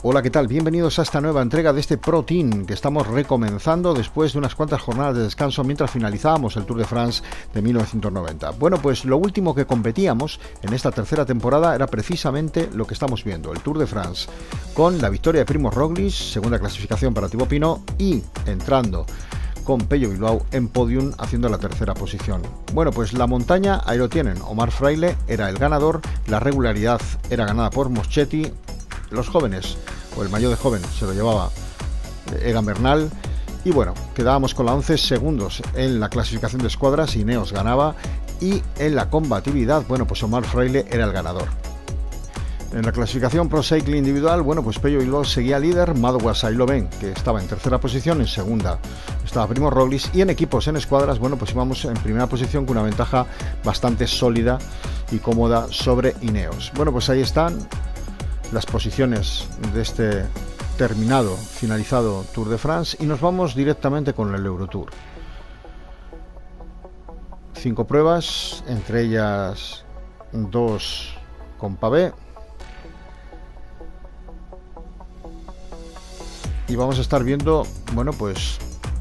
Hola, ¿qué tal? Bienvenidos a esta nueva entrega de este Pro Team que estamos recomenzando después de unas cuantas jornadas de descanso mientras finalizábamos el Tour de France de 1990. Bueno, pues lo último que competíamos en esta tercera temporada era precisamente lo que estamos viendo, el Tour de France, con la victoria de Primož Roglič, segunda clasificación para Thibaut Pinot, y entrando con Pello Bilbao en podium haciendo la tercera posición. Bueno, pues la montaña ahí lo tienen. Omar Fraile era el ganador, la regularidad era ganada por Moschetti, los jóvenes, o el mayor de joven, se lo llevaba Egan Bernal, y bueno, quedábamos con la 11 segundos en la clasificación de escuadras, Ineos ganaba, y en la combatividad, bueno, pues Omar Fraile era el ganador. En la clasificación Pro Cycling individual, bueno, pues Pello Bilbao seguía líder, Madouas ahí lo ven, que estaba en tercera posición, en segunda estaba Primož Roglič, y en equipos, en escuadras, bueno, pues íbamos en primera posición con una ventaja bastante sólida y cómoda sobre Ineos. Bueno, pues ahí están las posiciones de este finalizado Tour de France, y nos vamos directamente con el Eurotour. 5 pruebas, entre ellas 2 con pavé, y vamos a estar viendo, bueno, pues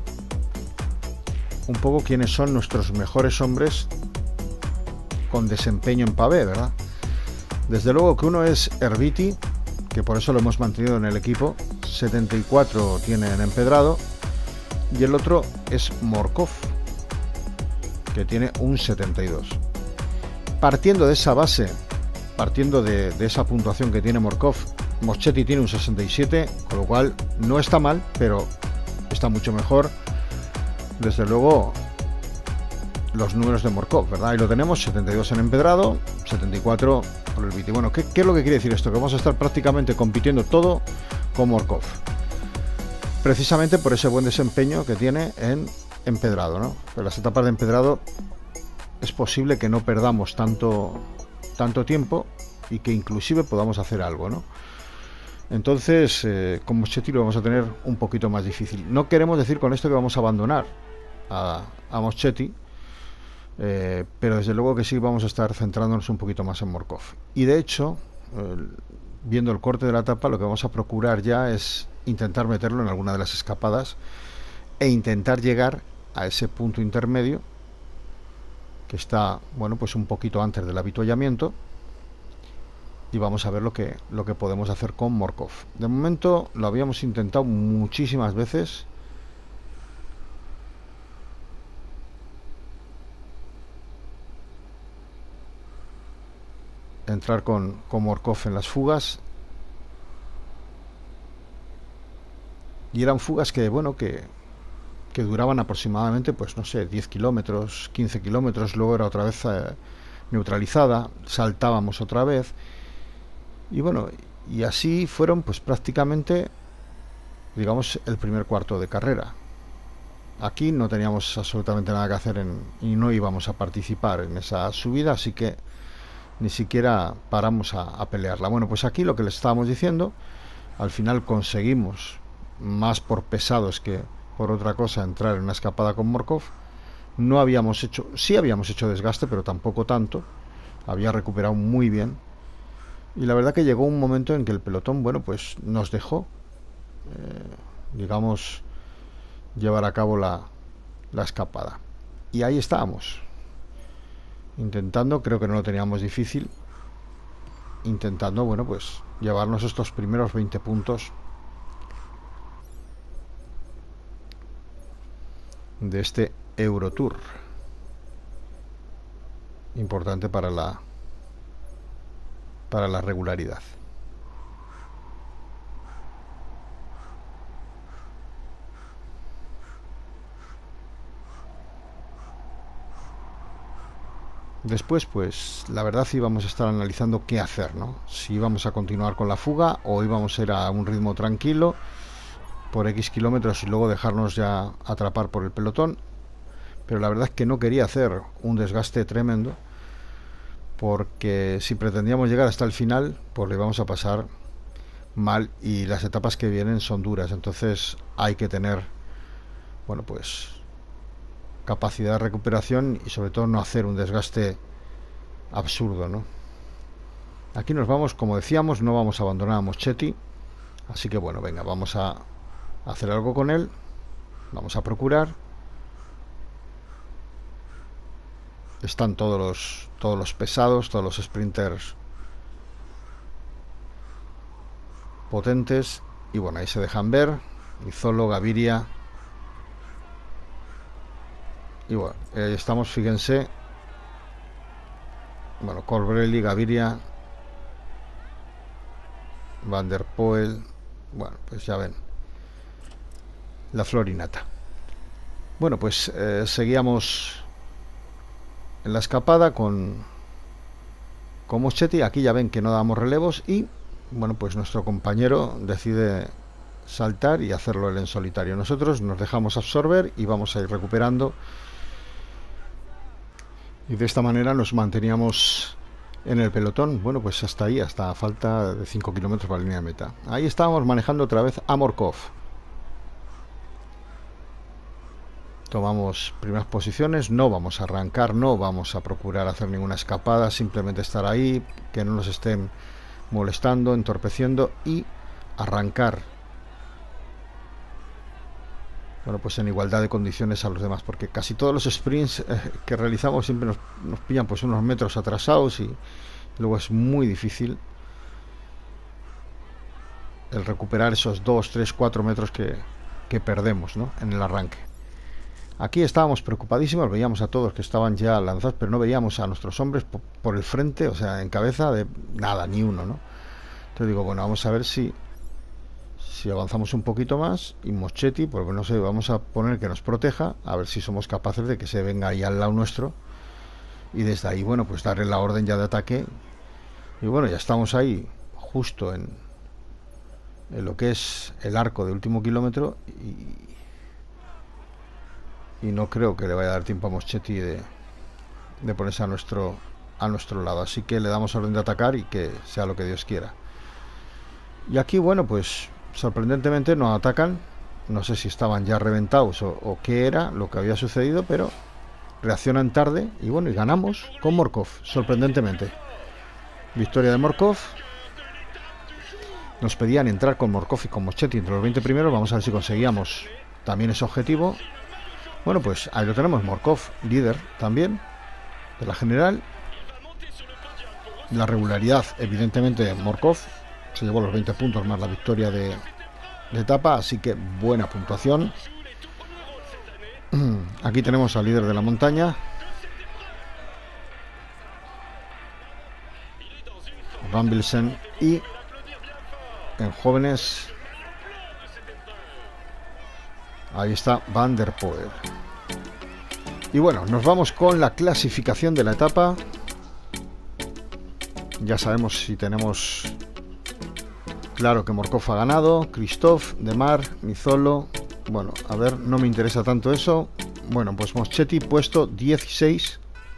un poco quiénes son nuestros mejores hombres con desempeño en pavé, ¿verdad? Desde luego que uno es Erviti, que por eso lo hemos mantenido en el equipo, 74 tiene en empedrado, y el otro es Morkov, que tiene un 72. Partiendo de esa base, partiendo de esa puntuación que tiene Morkov, Moschetti tiene un 67, con lo cual no está mal, pero está mucho mejor, desde luego, los números de Morkov, ¿verdad? Ahí lo tenemos, 72 en empedrado, 74 por el Viti. Bueno, ¿qué es lo que quiere decir esto? Que vamos a estar prácticamente compitiendo todo con Morkov, precisamente por ese buen desempeño que tiene en empedrado, ¿no? En las etapas de empedrado es posible que no perdamos tanto tiempo y que inclusive podamos hacer algo, ¿no? Entonces, con Moschetti lo vamos a tener un poquito más difícil. No queremos decir con esto que vamos a abandonar a Moschetti, pero desde luego que sí vamos a estar centrándonos un poquito más en Morkov. Y de hecho, viendo el corte de la etapa, lo que vamos a procurar ya es intentar meterlo en alguna de las escapadas e intentar llegar a ese punto intermedio que está, bueno, pues un poquito antes del avituallamiento, y vamos a ver lo que podemos hacer con Morkov. De momento lo habíamos intentado muchísimas veces, entrar con Morkov en las fugas, y eran fugas que, bueno, que duraban aproximadamente, pues no sé, 10 kilómetros, 15 kilómetros, luego era otra vez neutralizada, saltábamos otra vez, y bueno, y así fueron pues prácticamente, digamos, el primer cuarto de carrera. Aquí no teníamos absolutamente nada que hacer y no íbamos a participar en esa subida, así que ni siquiera paramos a pelearla. Bueno, pues aquí lo que les estábamos diciendo, al final conseguimos, más por pesados que por otra cosa, entrar en una escapada con Morkov. Sí habíamos hecho desgaste, pero tampoco tanto, había recuperado muy bien, y la verdad que llegó un momento en que el pelotón, bueno, pues nos dejó, digamos, llevar a cabo la escapada, y ahí estábamos intentando, creo que no lo teníamos difícil, intentando, bueno, pues llevarnos estos primeros 20 puntos de este Eurotour, importante para la regularidad. Después, pues la verdad íbamos a estar analizando qué hacer, ¿no? Si íbamos a continuar con la fuga o íbamos a ir a un ritmo tranquilo por X kilómetros y luego dejarnos ya atrapar por el pelotón. Pero la verdad es que no quería hacer un desgaste tremendo, porque si pretendíamos llegar hasta el final, pues le vamos a pasar mal, y las etapas que vienen son duras. Entonces hay que tener, bueno, pues capacidad de recuperación y sobre todo no hacer un desgaste absurdo, ¿no? Aquí nos vamos, como decíamos, no vamos a abandonar a Moschetti, Así que bueno, venga, vamos a hacer algo con él. Vamos a procurar. Están todos los pesados, todos los sprinters potentes. Y bueno, ahí se dejan ver. Nizzolo, Gaviria. Y bueno, estamos, fíjense. Bueno, Colbrelli, Gaviria, Van der Poel. Bueno, pues ya ven. La florinata. Bueno, pues seguíamos en la escapada con Moschetti. Aquí ya ven que no damos relevos y bueno, pues nuestro compañero decide saltar y hacerlo él en solitario. Nosotros nos dejamos absorber y vamos a ir recuperando, y de esta manera nos manteníamos en el pelotón. Bueno, pues hasta ahí, hasta falta de 5 kilómetros para la línea de meta. Ahí estábamos manejando otra vez a Morkov. Tomamos primeras posiciones, no vamos a arrancar, no vamos a procurar hacer ninguna escapada, simplemente estar ahí, que no nos estén molestando, entorpeciendo y arrancar. Bueno, pues en igualdad de condiciones a los demás, porque casi todos los sprints que realizamos siempre nos pillan pues unos metros atrasados y luego es muy difícil el recuperar esos 2, 3, 4 metros que perdemos, ¿no?, en el arranque. Aquí estábamos preocupadísimos, veíamos a todos que estaban ya lanzados, pero no veíamos a nuestros hombres por el frente, o sea, en cabeza de nada, ni uno, ¿no? Entonces digo, bueno, vamos a ver si avanzamos un poquito más y Moschetti, pues no sé, vamos a poner que nos proteja, a ver si somos capaces de que se venga ahí al lado nuestro y desde ahí, bueno, pues darle la orden ya de ataque. Y bueno, ya estamos ahí justo en lo que es el arco de último kilómetro y no creo que le vaya a dar tiempo a Moschetti de ponerse a nuestro lado, así que le damos orden de atacar y que sea lo que Dios quiera. Y aquí, bueno, pues sorprendentemente nos atacan. No sé si estaban ya reventados o qué era lo que había sucedido, pero reaccionan tarde y bueno, y ganamos con Morkov, sorprendentemente. Victoria de Morkov. Nos pedían entrar con Morkov y con Moschetti entre los 20 primeros. Vamos a ver si conseguíamos también ese objetivo. Bueno, pues ahí lo tenemos, Morkov, líder también de la general. La regularidad, evidentemente, Morkov se llevó los 20 puntos más la victoria de etapa, así que buena puntuación. Aquí tenemos al líder de la montaña, Rambilsen, y en jóvenes ahí está Van der Poel. Y bueno, nos vamos con la clasificación de la etapa. Ya sabemos si tenemos claro que Morkov ha ganado, Christophe, Demar, Nizzolo. Bueno, a ver, no me interesa tanto eso. Bueno, pues Moschetti puesto 16.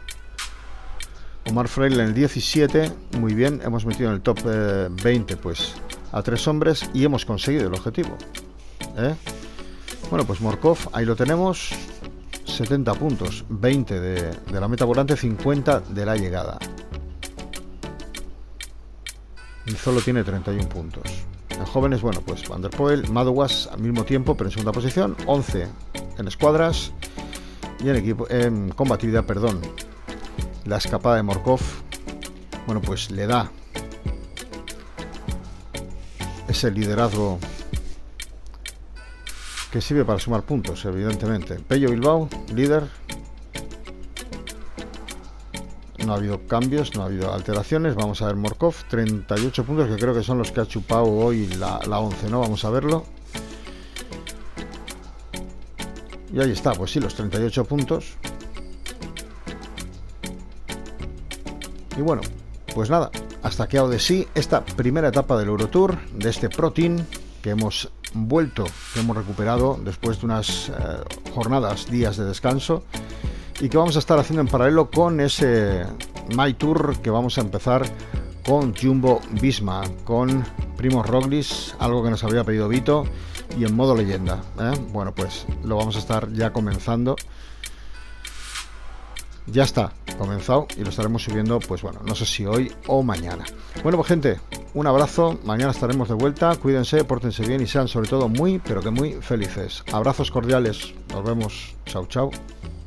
Omar Freire en el 17. Muy bien, hemos metido en el top 20 pues a 3 hombres y hemos conseguido el objetivo. Bueno, pues Morkov, ahí lo tenemos. 70 puntos, 20 de la meta volante, 50 de la llegada. Nizzolo tiene 31 puntos. En jóvenes, bueno, pues Van der Poel, Madouas al mismo tiempo, pero en segunda posición, 11 en escuadras y en equipo, en combatividad, perdón. La escapada de Morkov, bueno, pues le da ese liderazgo que sirve para sumar puntos, evidentemente. Pello Bilbao, líder. No ha habido cambios, no ha habido alteraciones. Vamos a ver Morkov, 38 puntos, que creo que son los que ha chupado hoy la 11, ¿no? Vamos a verlo. Y ahí está, pues sí, los 38 puntos. Y bueno, pues nada, hasta que ha de sí esta primera etapa del Eurotour, de este Pro Team, que hemos vuelto, que hemos recuperado después de unas jornadas, días de descanso, y que vamos a estar haciendo en paralelo con ese My Tour que vamos a empezar con Jumbo Visma, con Primož Roglič, algo que nos había pedido Vito, y en modo leyenda. Bueno, pues lo vamos a estar ya comenzando. Ya está, comenzado y lo estaremos subiendo, pues bueno, no sé si hoy o mañana. Bueno, pues gente, un abrazo, mañana estaremos de vuelta, cuídense, pórtense bien y sean sobre todo muy, pero que muy felices. Abrazos cordiales, nos vemos, chao, chao.